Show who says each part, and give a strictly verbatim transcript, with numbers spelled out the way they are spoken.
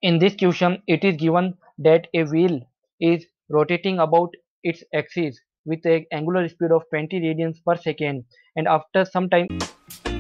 Speaker 1: In this question, it is given that a wheel is rotating about its axis with an angular speed of twenty radians per second, and after some time